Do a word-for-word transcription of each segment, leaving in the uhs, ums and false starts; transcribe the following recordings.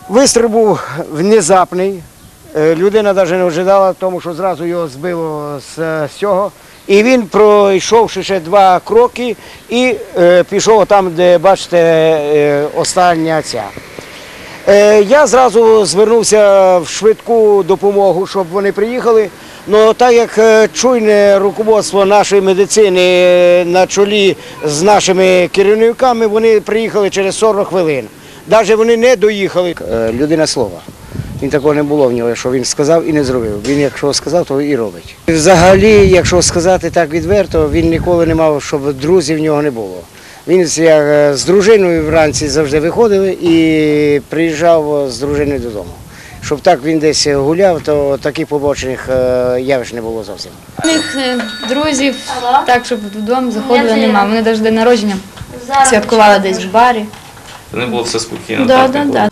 Вистріл був внезапний. Людина навіть не очікувала, тому що одразу його збило з цього. І він, пройшовши ще два кроки, і е, пішов там, де, бачите, е, остання ця. Е, я зразу звернувся в швидку допомогу, щоб вони приїхали. Але так як чуйне руководство нашої медицини на чолі з нашими керівниками, вони приїхали через сорок хвилин. Навіть вони не доїхали. Людина слова. Він такого не було в нього, що він сказав і не зробив. Він, якщо сказав, то і робить. Взагалі, якщо сказати так відверто, він ніколи не мав, щоб друзів в нього не було. Він як з дружиною вранці завжди виходив і приїжджав з дружиною додому. Щоб так він десь гуляв, то таких побочних явищ не було зовсім. У них друзів так, щоб додому заходили, немає. Вони навіть день народження святкували десь в барі. Не було все спокійно. Да, да, да.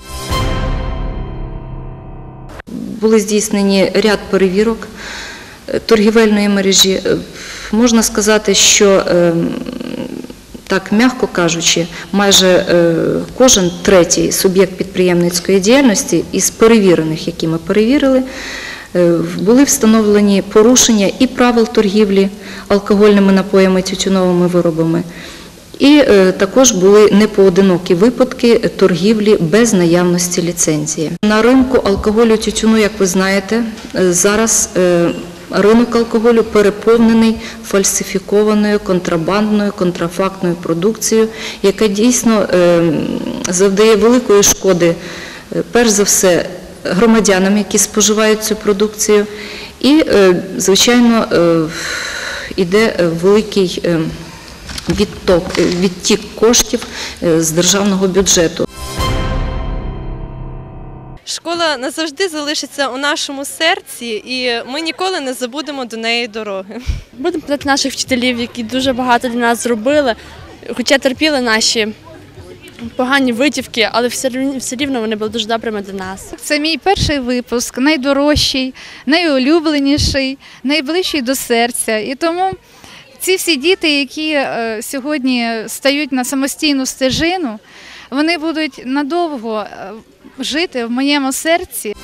Були здійснені ряд перевірок торгівельної мережі. Можна сказати, що, так м'яко кажучи, майже кожен третій суб'єкт підприємницької діяльності із перевірених, які ми перевірили, були встановлені порушення і правил торгівлі алкогольними напоями, тютюновими виробами. І також були непоодинокі випадки торгівлі без наявності ліцензії. На ринку алкоголю, тютюну, як ви знаєте, зараз ринок алкоголю переповнений фальсифікованою, контрабандною, контрафактною продукцією, яка дійсно завдає великої шкоди, перш за все, громадянам, які споживають цю продукцію. І, звичайно, йде великий відток, відтік коштів з державного бюджету. Школа назавжди залишиться у нашому серці, і ми ніколи не забудемо до неї дороги. Будемо пам'ятати наших вчителів, які дуже багато для нас зробили, хоча терпіли наші погані витівки, але все рівно вони були дуже добрими для нас. Це мій перший випуск, найдорожчий, найулюбленіший, найближчий до серця. І тому ці всі діти, які сьогодні стають на самостійну стежину, вони будуть надовго жити в моєму серці.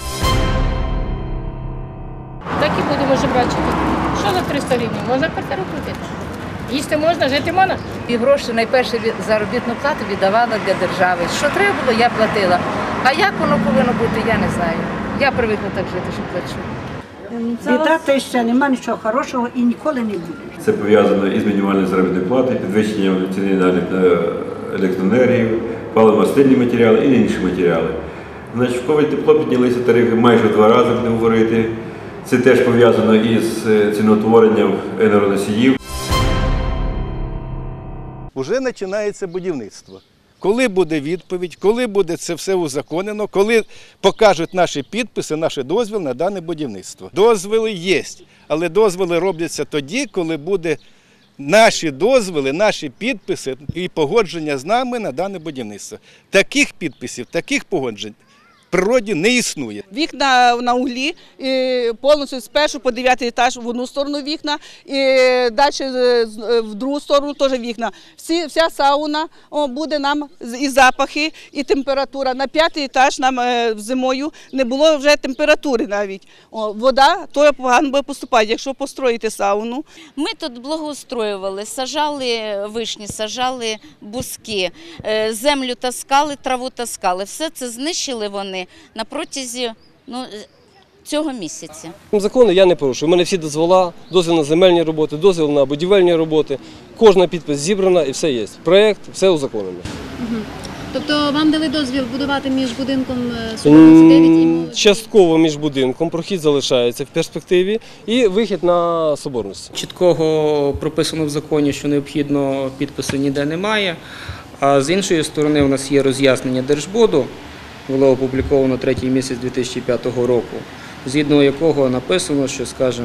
Так і будемо жебрачити. Що за триста гривень? Можна квартиру купити. Їсти можна, жити можна. І гроші найперше заробітну плату віддавала для держави. Що треба було, я платила. А як воно повинно бути, я не знаю. Я привикла так жити, що плачу. Біда, то ще немає нічого хорошого і ніколи не буде. Це пов'язано із мінімальною заробітною платою, підвищенням ціни на електроенергію, паливно-мастильні матеріали і інші матеріали. Значить, в ковід тепло піднялися тарифи майже в два рази, будемо говорити. Це теж пов'язано із ціноутворенням енергоносіїв. Уже починається будівництво. Коли буде відповідь, коли буде це все узаконено, коли покажуть наші підписи, наш дозвіл на дане будівництво. Дозволи є, але дозволи робляться тоді, коли буде наші дозволи, наші підписи і погодження з нами на дане будівництво. Таких підписів, таких погоджень в природі не існує. Вікна на углі, і повністю з першого по дев'ятий етаж в одну сторону вікна, і далі в другу сторону теж вікна. Всі, вся сауна о, буде нам і запахи, і температура. На п'ятий етаж нам е, зимою не було вже температури навіть. О, вода то погано буде поступати, якщо построїти сауну. Ми тут благоустроювали, сажали вишні, сажали бузки, землю таскали, траву таскали. Все це знищили вони на протязі ну, цього місяця. Закони я не порушую. У мене всі дозвола, дозвіл на земельні роботи, дозвіл на будівельні роботи. Кожна підпис зібрана і все є. Проєкт, все узаконено. Угу. Тобто вам дали дозвіл будувати між будинком Соборності дев'ять і Молодіжної? Частково між будинком, прохід залишається в перспективі і вихід на Соборності. Чіткого прописано в законі, що необхідно підпису ніде немає. А з іншої сторони у нас є роз'яснення Держбуду, було опубліковано третій місяць дві тисячі п'ятого року, згідно якого написано, що, скажімо,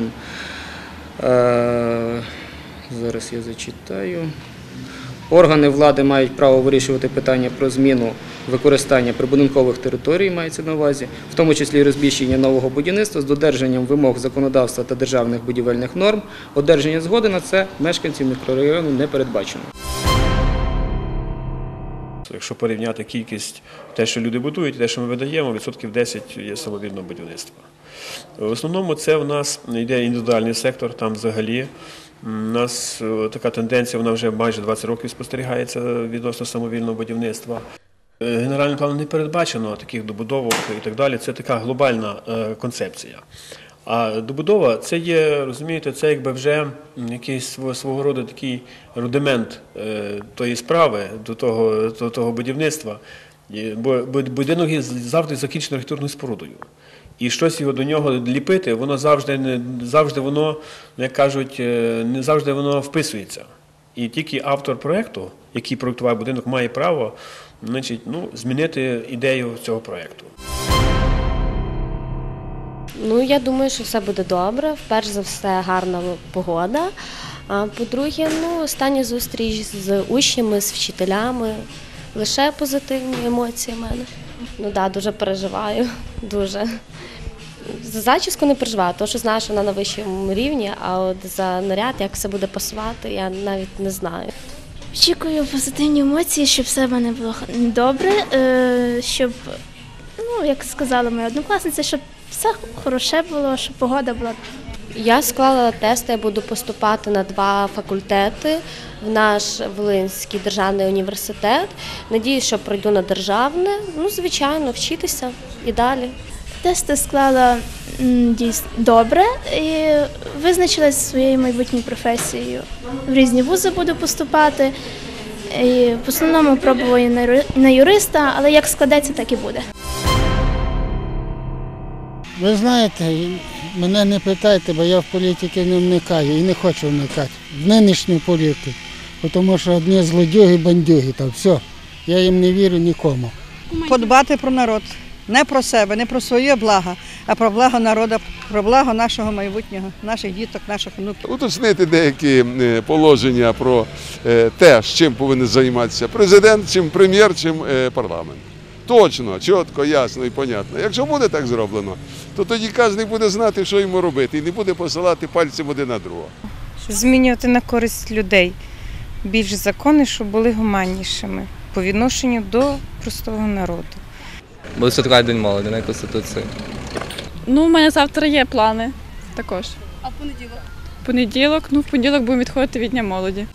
е зараз я зачитаю, органи влади мають право вирішувати питання про зміну використання прибудинкових територій, мається на увазі, в тому числі розміщення нового будівництва з додержанням вимог законодавства та державних будівельних норм. Одержання згоди на це мешканців мікрорайону не передбачено. якщо порівняти кількість, те, що люди будують, те, що ми видаємо, відсотків десять є самовільного будівництва. В основному це в нас йде індивідуальний сектор, там взагалі у нас така тенденція, вона вже майже двадцять років спостерігається відносно самовільного будівництва. Генеральним планом не передбачено таких добудовок і так далі, це така глобальна концепція. А добудова – це є, розумієте, це якби вже якийсь свого роду такий рудимент тої справи, до того, до того будівництва. Бо будинок є завжди закінченою архітектурною спорудою. І щось його до нього ліпити, воно завжди, не завжди воно, як кажуть, не завжди воно вписується. І тільки автор проєкту, який проєктував будинок, має право, значить, ну, змінити ідею цього проєкту. Ну, я думаю, що все буде добре. Перш за все, гарна погода. А по-друге, ну, остання зустріч з учнями, з вчителями. Лише позитивні емоції в мене. Ну так, да, дуже переживаю, дуже. За зачіску не переживаю, тому що знаю, що вона на вищому рівні, а от за наряд, як все буде пасувати, я навіть не знаю. Очікую позитивні емоції, щоб все в мене було добре, щоб, ну, як сказала моя однокласниця, щоб все хороше було, щоб погода була. Я склала тести, я буду поступати на два факультети в наш Волинський державний університет. Надіюсь, що пройду на державне, ну, звичайно, вчитися і далі. Тести склала дійсно добре і визначилась своєю майбутньою професією. В різні вузи буду поступати. І в основному пробую на юриста, але як складеться, так і буде. Ви знаєте, мене не питайте, бо я в політиці не вникаю і не хочу вникати. В нинішню політику, тому що одні злодюги, бандюги, там все. Я їм не вірю нікому. Подбати про народ. Не про себе, не про своє благо, а про благо народу, про благо нашого майбутнього, наших діток, наших онуків. Уточнити деякі положення про те, з чим повинен займатися президент, чим прем'єр, чим парламент. Точно, чітко, ясно і понятно. Якщо буде так зроблено, то тоді кожен буде знати, що йому робити, і не буде посилати пальцем один на другого. Змінювати на користь людей більш закони, щоб були гуманнішими по відношенню до простого народу. Буде святкувати День молоді на Конституції. Ну, у мене завтра є плани також. А в понеділок? В понеділок, ну, в понеділок будемо відходити від Дня молоді.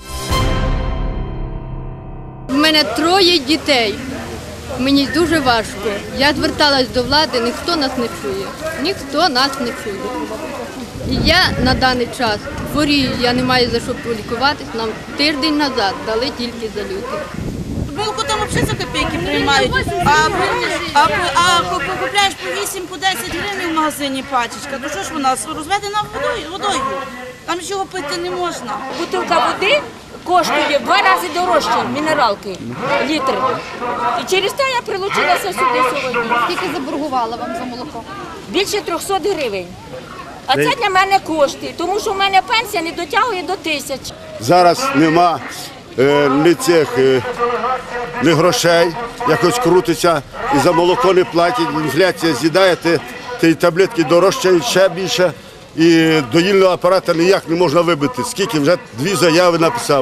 У мене троє дітей. Мені дуже важко. Я зверталась до влади, ніхто нас не чує. Ніхто нас не чує. І я на даний час хворію, я не маю за що полікуватись. Нам тиждень назад дали тільки за ліки. Булку там взагалі за копійки приймають, а, а, а купляєш по вісім, по десять гривень в магазині пачечка. То що ж вона розведена водою, водою? Там чого пити не можна. Бутилка води коштує в два рази дорожче мінералки, літр. І через те я прилучилася сюди сьогодні. Скільки заборгувала вам за молоко? Більше трьохсот гривень. А це для мене кошти, тому що в мене пенсія не дотягує до тисячі. Зараз нема е, ні цих, е, ні грошей, якось крутиться, і за молоко не платять, інфляція з'їдає, ті, ті таблетки дорожчають ще більше, і доїльного апарата ніяк не можна вибити, скільки вже дві заяви написав.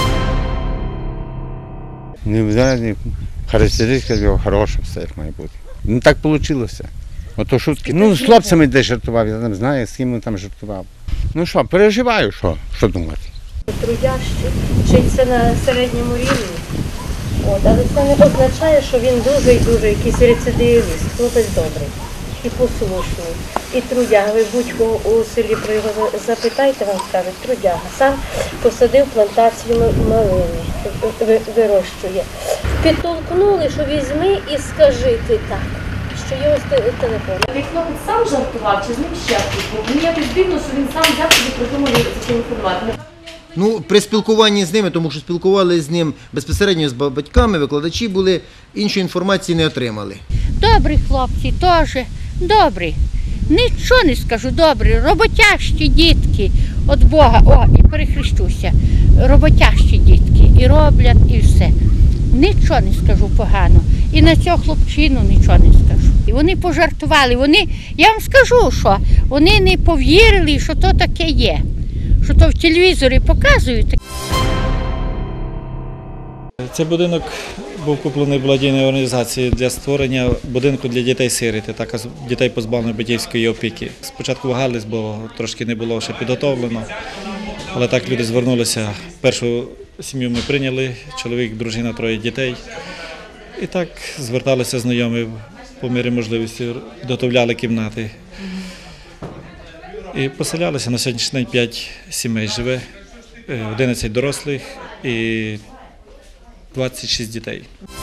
Не знаю, характеристика його хороша, все як має бути. Ну так вийшло. Ото шутки. Ну, з хлопцями десь жартував, я там знаю, з ким він там жартував. Ну що, переживаю, що, що думати. Трудящий, вчиться на середньому рівні. От, але це не означає, що він дуже і дуже якийсь рецидивіст, хлопець добрий і послушний, і трудяга. Ви будь-кого у селі про його запитайте, вам скажуть, трудяга. Сам посадив плантацію малини, вирощує. Підтолкнули, що візьми і скажи ти так, що є ось телефон. Він хлопець сам жартував, чи з ним ще хтось був? Мені якось дивно, що він сам взяв собі придумав зателефонувати. Ну, при спілкуванні з ними, тому що спілкувалися з ним безпосередньо з батьками, викладачі були, іншої інформації не отримали. Добрі хлопці, теж добрі. Нічого не скажу, добрі, роботящі дітки від Бога. О, і перехрещуся. Роботящі дітки, і роблять, і все. Нічого не скажу погано. І на цього хлопчину нічого не скажу. І вони пожартували, вони, я вам скажу, що вони не повірили, що то таке є. Що то в телевізорі показують. Цей будинок був куплений благодійною організацією для створення будинку для дітей-сиріт, також дітей позбавлених батьківської опіки. Спочатку вагались, бо трошки не було ще підготовлено, але так люди звернулися. Першу сім'ю ми прийняли, чоловік, дружина, троє дітей. І так зверталися знайомі по мірі можливості, підготовляли кімнати. І поселялися. На сьогоднішній день п'ять сімей живе, одинадцять дорослих і двадцять шість дітей.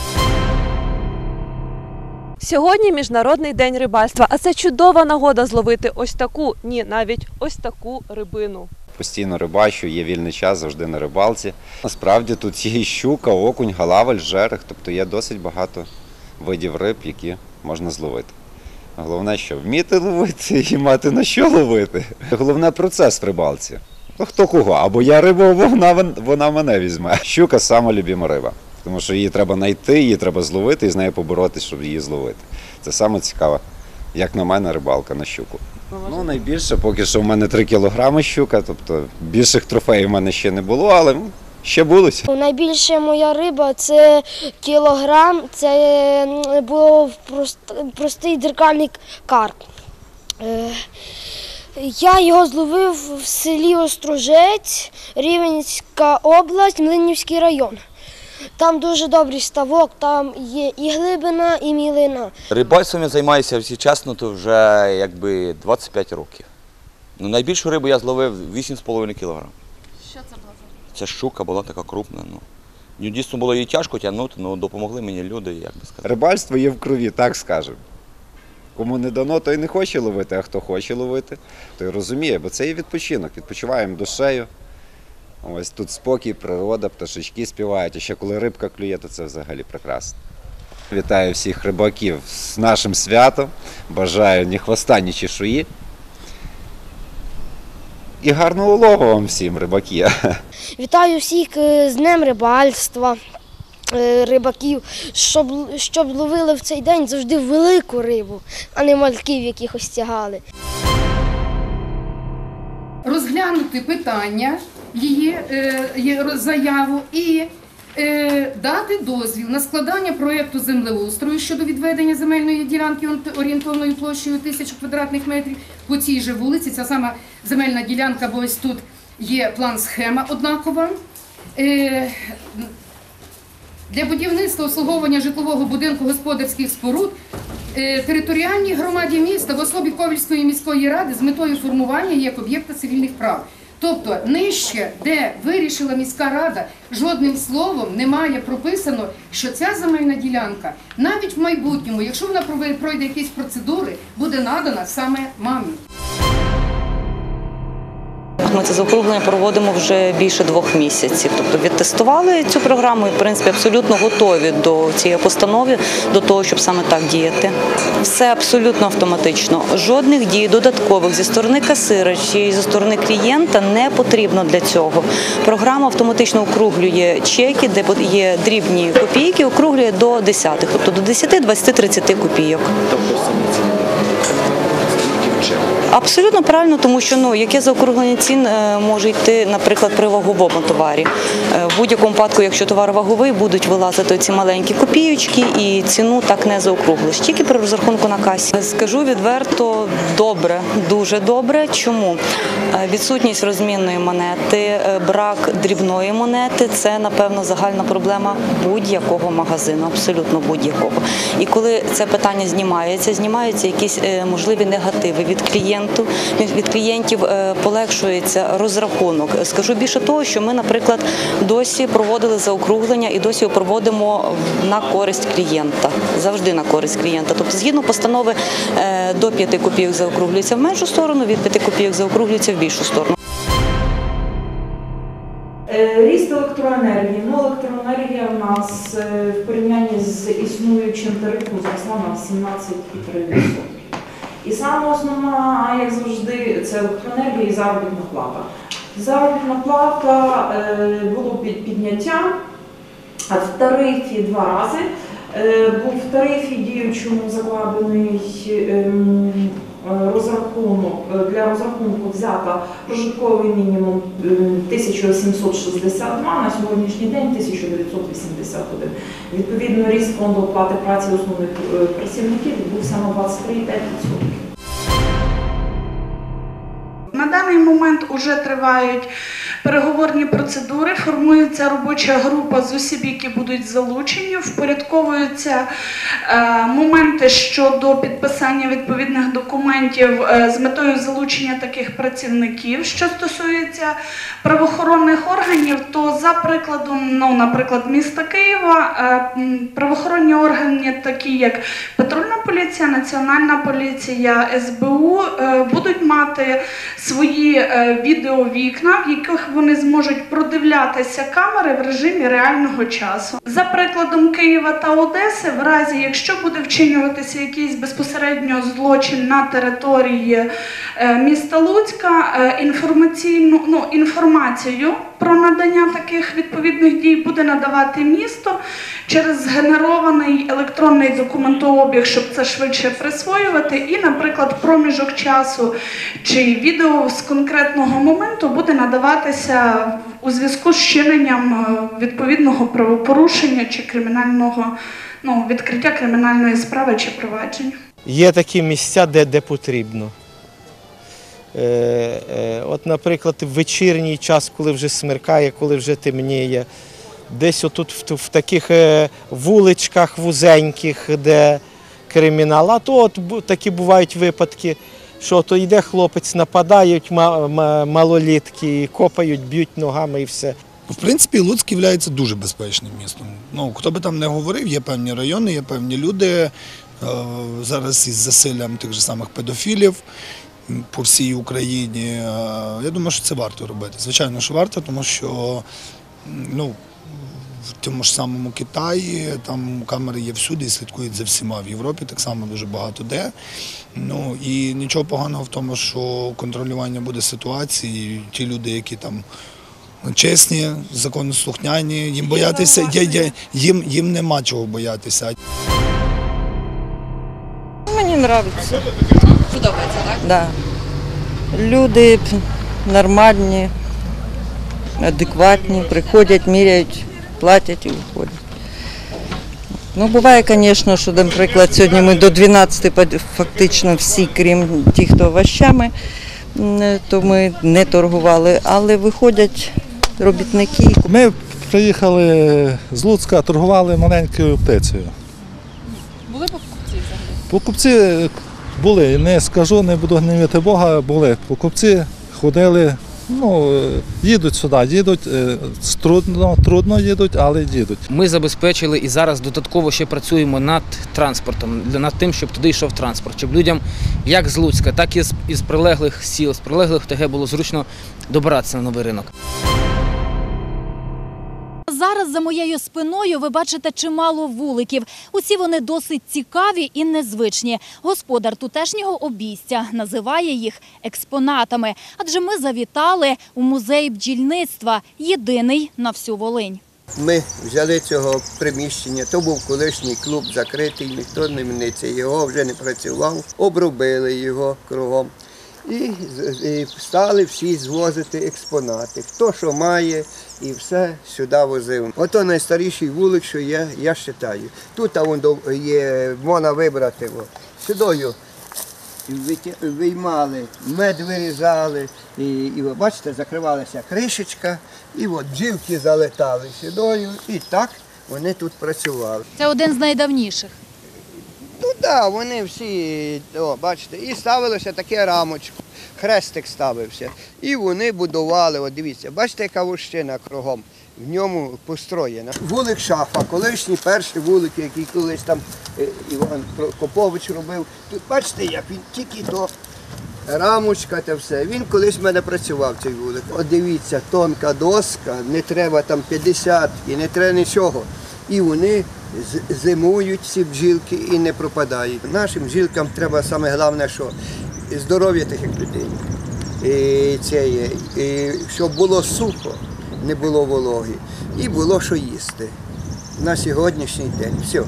Сьогодні Міжнародний день рибальства, а це чудова нагода зловити ось таку, ні, навіть ось таку рибину. Постійно рибачу, є вільний час завжди на рибалці. Насправді тут є і щука, окунь, галавель, жерех, тобто є досить багато видів риб, які можна зловити. Головне, що вміти ловити і мати на що ловити. Головне процес в рибалці. Ну, хто кого, або я рибу, або вона, вона мене візьме. Щука – сама любима риба, тому що її треба знайти, її треба зловити і з нею поборотися, щоб її зловити. Це саме цікаво, як на мене, рибалка на щуку. Ну, найбільше, поки що в мене три кілограми щука, тобто більших трофеїв в мене ще не було, але ще будуть. Найбільша моя риба – це кілограм, це був простий дзеркальний карп. Я його зловив в селі Острожець, Рівненська область, Млинівський район. Там дуже добрий ставок, там є і глибина, і мілина. Рибальством я займаюся, всі чесно, то вже якби двадцять п'ять років. Ну, найбільшу рибу я зловив вісім з половиною кілограм. Що це було? Це щука була така крупна. Ну. Дійсно було її тяжко тягнути, але допомогли мені люди, як би сказати. Рибальство є в крові, так скажемо. Кому не дано, той не хоче ловити, а хто хоче ловити, той розуміє, бо це є відпочинок. Відпочиваємо душею. Ось тут спокій, природа, пташечки співають, а ще коли рибка клює, то це взагалі прекрасно. Вітаю всіх рибаків з нашим святом, бажаю ні хвоста, ні чешуї. І гарного улову вам всім, рибаки. Вітаю всіх з Днем рибальства, рибаків, щоб, щоб ловили в цей день завжди велику рибу, а не мальків якихось тягали. Розглянути питання, її е, заяву і е, дати дозвіл на складання проєкту землеустрою щодо відведення земельної ділянки орієнтовною площею тисячу квадратних метрів по цій же вулиці. Ця сама земельна ділянка, бо ось тут є план-схема однакова. Е, Для будівництва обслуговування житлового будинку господарських споруд територіальній громаді міста в особі Ковельської міської ради з метою формування як об'єкта цивільних прав. Тобто нижче, де вирішила міська рада, жодним словом немає прописано, що ця земельна ділянка навіть в майбутньому, якщо вона пройде якісь процедури, буде надана саме мамі. Ми це заокруглення проводимо вже більше двох місяців. Тобто відтестували цю програму і, в принципі, абсолютно готові до цієї постанови, до того, щоб саме так діяти. Все абсолютно автоматично. Жодних дій додаткових зі сторони касира чи зі сторони клієнта не потрібно для цього. Програма автоматично округлює чеки, де є дрібні копійки, округлює до десятих, тобто до десяти, двадцяти, тридцяти копійок. Абсолютно правильно, тому що ну, яке заокруглення цін може йти, наприклад, при ваговому товарі. В будь-якому випадку, якщо товар ваговий, будуть вилазити ці маленькі копійочки і ціну так не заокруглиш, тільки при розрахунку на касі. Скажу відверто, добре, дуже добре. Чому? Відсутність розмінної монети, брак дрібної монети – це, напевно, загальна проблема будь-якого магазину, абсолютно будь-якого. І коли це питання знімається, знімаються якісь можливі негативи від клієнтів, від клієнтів полегшується розрахунок. Скажу більше того, що ми, наприклад, досі проводили заокруглення і досі проводимо на користь клієнта, завжди на користь клієнта. Тобто, згідно постанови, до п'яти копійок заокруглюється в меншу сторону, від п'яти копійок заокруглюється в більшу сторону. Ріст електроенергії. Ну, електроенергія в нас в порівнянні з існуючим тарифом зросла на сімнадцять цілих три десятих відсотка. І саме основна, як завжди, це електроенергія і заробітна плата. Заробітна плата е, було під підняття, а в тарифі два рази. Е, був в тарифі діючому закладений е, розрахунок, для розрахунку взято прожитковий мінімум тисяча сімсот шістдесят два, на сьогоднішній день тисяча дев'ятсот вісімдесят один. Відповідно, ріст фонду оплати праці основних працівників відбувся на двадцять три цілих п'ять десятих відсотка. На даний момент вже тривають переговорні процедури, формується робоча група з осіб, які будуть залучені, впорядковуються е, моменти щодо підписання відповідних документів е, з метою залучення таких працівників. Що стосується правоохоронних органів, то за прикладом, ну, наприклад, міста Києва, е, правоохоронні органи, такі як патрульна поліція, Національна поліція, ес бе у, е, будуть мати свої е, відеовікна, в яких вони зможуть продивлятися камери в режимі реального часу. За прикладом Києва та Одеси, в разі, якщо буде вчинюватися якийсь безпосередньо злочин на території е, міста Луцька, е, інформаційну, ну, інформацію про надання таких відповідних дій буде надавати місто через згенерований електронний документообіг, щоб це швидше присвоювати, і, наприклад, проміжок часу чи відео з конкретного моменту буде надаватися у зв'язку з вчиненням відповідного правопорушення чи кримінального, ну, відкриття кримінальної справи чи провадження. Є такі місця, де, де потрібно. Е, е, от, наприклад, в вечірній час, коли вже смеркає, коли вже темніє, десь отут в, в таких е, вуличках вузеньких, де кримінал, а то от такі бувають випадки, що то йде хлопець, нападають малолітки, копають, б'ють ногами і все. В принципі, Луцьк є дуже безпечним містом. Ну, хто би там не говорив, є певні райони, є певні люди. Зараз із засиллям тих же самих педофілів по всій Україні. Я думаю, що це варто робити. Звичайно, що варто, тому що, ну, в тому ж самому Китаї там камери є всюди і слідкують за всіма. В Європі так само дуже багато де. Ну, і нічого поганого в тому, що контролювання буде ситуації. Ті люди, які там чесні, законослухняні, їм боятися, їм, їм нема чого боятися. Мені подобається. Подобається, так? Да. Люди нормальні, адекватні, приходять, міряють, платять і виходять. Ну, буває, звісно, що, наприклад, сьогодні ми до дванадцяти фактично всі, крім тих, хто овощами, то ми не торгували, але виходять робітники. Ми приїхали з Луцька, торгували маленькою птицею. Були покупці взагалі? Покупці були, не скажу, не буду гнівити Бога, були покупці, ходили, ну, їдуть сюди, їдуть, трудно, трудно їдуть, але їдуть. Ми забезпечили і зараз додатково ще працюємо над транспортом, над тим, щоб туди йшов транспорт, щоб людям як з Луцька, так і з, із прилеглих сіл, з прилеглих ТГ було зручно добиратися на новий ринок. Зараз за моєю спиною ви бачите чимало вуликів. Усі вони досить цікаві і незвичні. Господар тутешнього обійстя називає їх експонатами. Адже ми завітали у музей бджільництва, єдиний на всю Волинь. Ми взяли цього приміщення, то був колишній клуб закритий, ніхто не мниться, його вже не працював, обробили його кругом. І, і стали всі звозити експонати. Хто що має, і все сюди возив. Ото найстаріший вулик, що є, я вважаю. Тут є, можна вибрати. Сюдою виймали, мед вирізали, і, і бачите, закривалася кришечка, і от бджілки залетали сюдою, і так вони тут працювали. Це один з найдавніших. Ну так, вони всі, о, бачите, і ставилося таке рамочку, хрестик ставився. І вони будували, от дивіться, бачите, яка вощина кругом, в ньому построєна. Вулик Шафа, колишній перший вулик, який колись там Іван Копович робив. Тут бачите, як він тільки то рамочка та все. Він колись в мене працював, цей вулик. От дивіться, тонка доска, не треба там п'ятдесят і не треба нічого. І вони зимують ці бджілки і не пропадають. Нашим бджілкам треба саме головне, що здоров'я тих людей, і це є, і щоб було сухо, не було вологи, і було що їсти на сьогоднішній день. Все.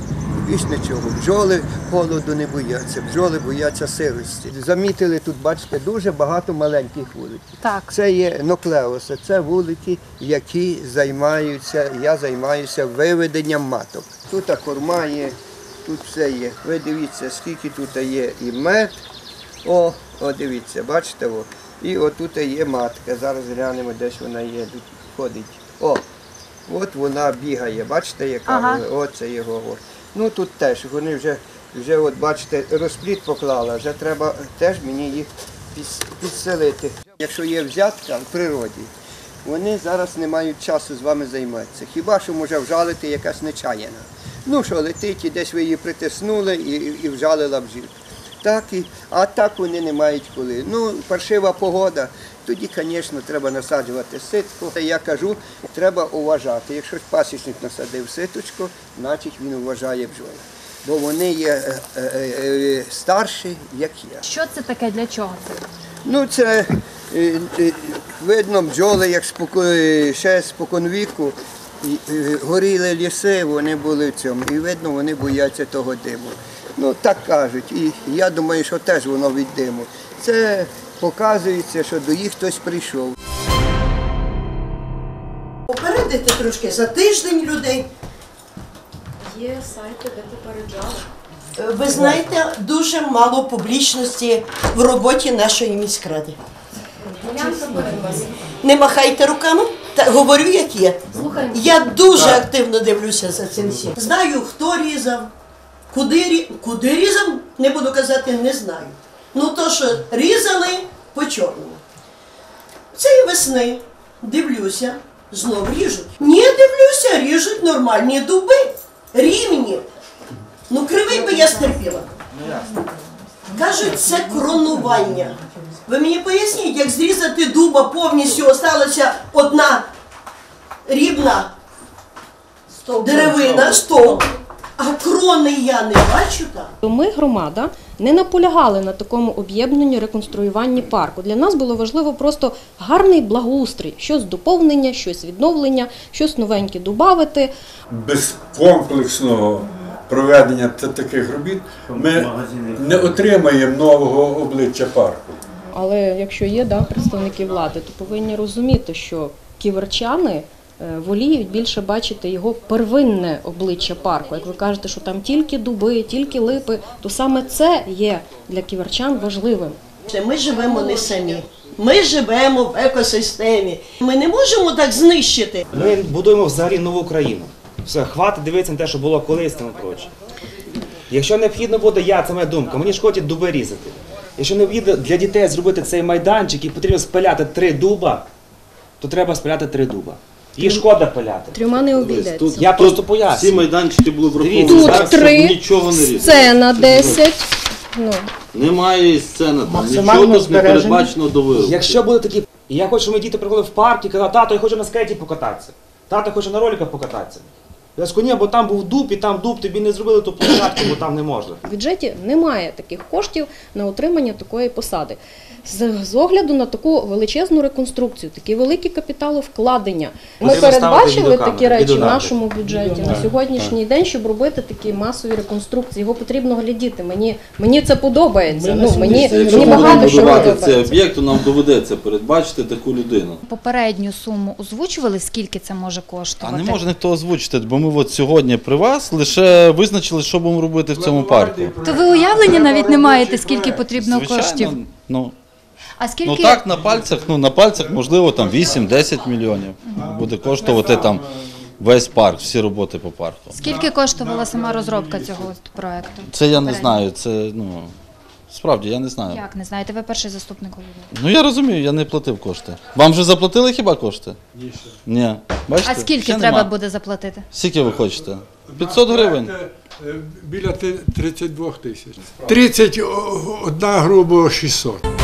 Більш нічого. Бджоли холоду не бояться, бджоли бояться сирості. Замітили тут, бачите, дуже багато маленьких вуликів. Так. Це є ноклеуси, це вулики, які займаються, я займаюся виведенням маток. Тут корма є, тут все є. Ви дивіться, скільки тут є і мед. О, о, дивіться, бачите, о. І отут є матка. Зараз глянемо, десь вона є, тут ходить. О, от вона бігає, бачите, яка? Ага. Оце його. О. Ну тут теж, вони вже, вже от бачите, розплід поклала, вже треба теж мені їх підселити. Якщо є взятка в природі, вони зараз не мають часу з вами займатися. Хіба що може вжалити якась нечаяна. Ну що, летить, і десь ви її притиснули і, і вжалила бджілка. Так і, а так вони не мають коли. Ну, паршива погода, тоді, звісно, треба насаджувати ситку. Я кажу, треба уважати. Якщо пасічник насадив ситочку, значить він вважає бджоли. Бо вони є е, е, е, старші, як я. Що це таке, для чого це? Ну, це е, е, видно, бджоли, як споко, ще споконвіку, е, горіли ліси, вони були в цьому. І видно, вони бояться того диму. Ну, так кажуть. І я думаю, що теж воно від диму. Це показується, що до їх хтось прийшов. Попередити трошки за тиждень людей. Є сайти, де попереджали. Ви знаєте, дуже мало публічності в роботі нашої міськради. Не махайте руками, та говорю, як є. Я дуже активно дивлюся за цим всім. Знаю, хто різав, куди, рі- куди різав, не буду казати, не знаю. Ну то, що різали по чорному. Цієї весни дивлюся, знов ріжуть. Ні, дивлюся, ріжуть нормальні дуби, рівні. Ну, кривий би я стерпіла. Кажуть, це кронування. Ви мені поясніть, як зрізати дуба повністю, осталася одна рівна деревина, стовп, а крони я не бачу там. Ми, громада, не наполягали на такому об'єднанні, реконструюванні парку. Для нас було важливо просто гарний благоустрій, щось доповнення, щось відновлення, щось новеньке додати. Без комплексного проведення таких робіт ми не отримаємо нового обличчя парку. Але якщо є да, представники влади, то повинні розуміти, що ківерчани воліють більше бачити його первинне обличчя парку. Як ви кажете, що там тільки дуби, тільки липи, то саме це є для ківерчан важливим. Ми живемо не самі. Ми живемо в екосистемі. Ми не можемо так знищити. Ми будуємо взагалі нову країну. Все, хватить дивитися на те, що було колись там проче. Якщо необхідно буде, я, це моя думка, мені шкодять дуби різати. Якщо необхідно для дітей зробити цей майданчик і потрібно спиляти три дуба, то треба спиляти три дуба. Їх шкода пиляти. Трьома не обійдеться. Тут, я просто поясню. Всі майданчики були враховані. Тут три, нічого не різали. сцена десять. Ну. Немає і сцени там. Нічого тут не передбачено до виробки. Якщо буде такі, і я хочу, щоб мої діти приходили в парк і казали, тато, я хочу на скейті покататися. Тато хоче на роликах покататися. Я скажу, ні, бо там був дуб, і там дуб, тобі не зробили ту площадку, бо там не можна. В бюджеті немає таких коштів на утримання такої посади. З, з огляду на таку величезну реконструкцію, такі великі капіталовкладення. Ми Потрібно передбачили ставити такі речі в відеокамери. нашому бюджеті на сьогоднішній день, щоб робити такі масові реконструкції. Його потрібно глядіти. Мені, мені це подобається. Ну, мені, Якщо мені ми багато будемо що будувати подобається. цей об'єкт, то нам доведеться передбачити таку людину. Попередню суму озвучували, скільки це може А коштувати? не може ніхто озвучити, бо ми от сьогодні при вас лише визначили, що будемо робити в цьому парку. То ви уявлення навіть не маєте, скільки потрібно Звичайно, коштів? ну, А скільки... ну так, на пальцях, ну на пальцях, можливо, там вісім-десять мільйонів буде коштувати там весь парк, всі роботи по парку. Скільки коштувала сама розробка цього от проекту? Це я не знаю, це, ну, справді, я не знаю. Як не знаєте? Ви перший заступник голови. Ну я розумію, я не платив кошти. Вам вже заплатили хіба кошти? Ні. Ні. Бачите? А скільки Ще треба нема. буде заплатити? Скільки ви хочете? п'ятсот гривень. Біля тридцять двох тисяч. тридцять одна грубо шістсот.